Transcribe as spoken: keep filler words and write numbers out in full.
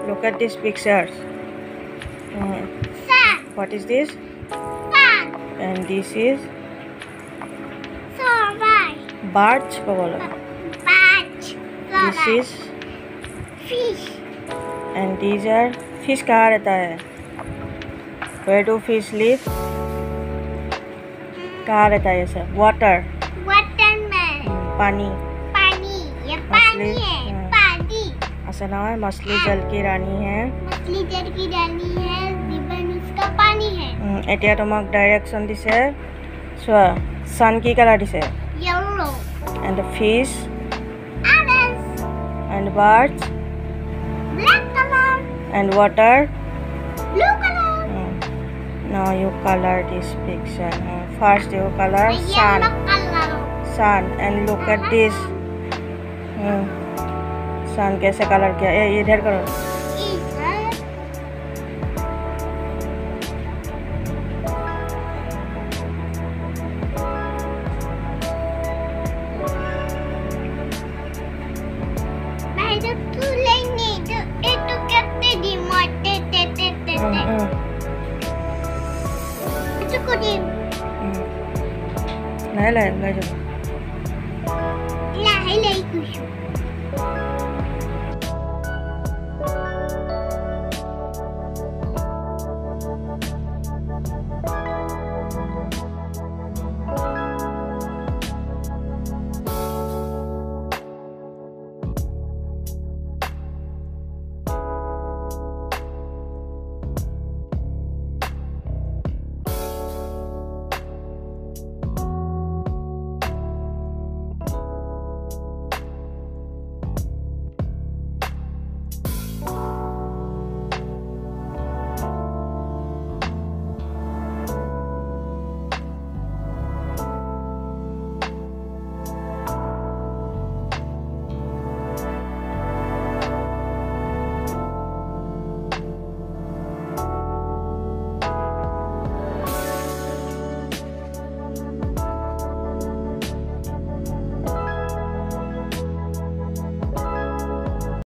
Look at these pictures. Mm. Sun. What is this? Sun. And this is Sorbet. birch. Bolo. Batch. This is Fish. and these are fish. कहाँ रहता है? Where do fish live? कहाँ रहता है ये सब? Water. Watermelon. पानी. पानी. ये पानी मछली, है. हाँ। पानी. ऐसा नाम है मछली जल की रानी है. मछली जल की रानी है. रिबन उसका पानी है. এতিয়া তোমাক ডাইৰেকশ্যন দিছে. চোৱা sun কি কালাৰ দিছে? Yellow. And the fish Orange. and birds Black color. and water. Blue color. Now you color this picture. First you color sun. Yellow color. sun and look at this. hmm. sun कैसे colour किया? ये इधर करो. Iधर. मैं तो तू लेने तो ये तो कहते दी मोटे ते ते ते Hmm, ते. hmm, Itu kudim. hmm. नहीं लाए ले जाओ.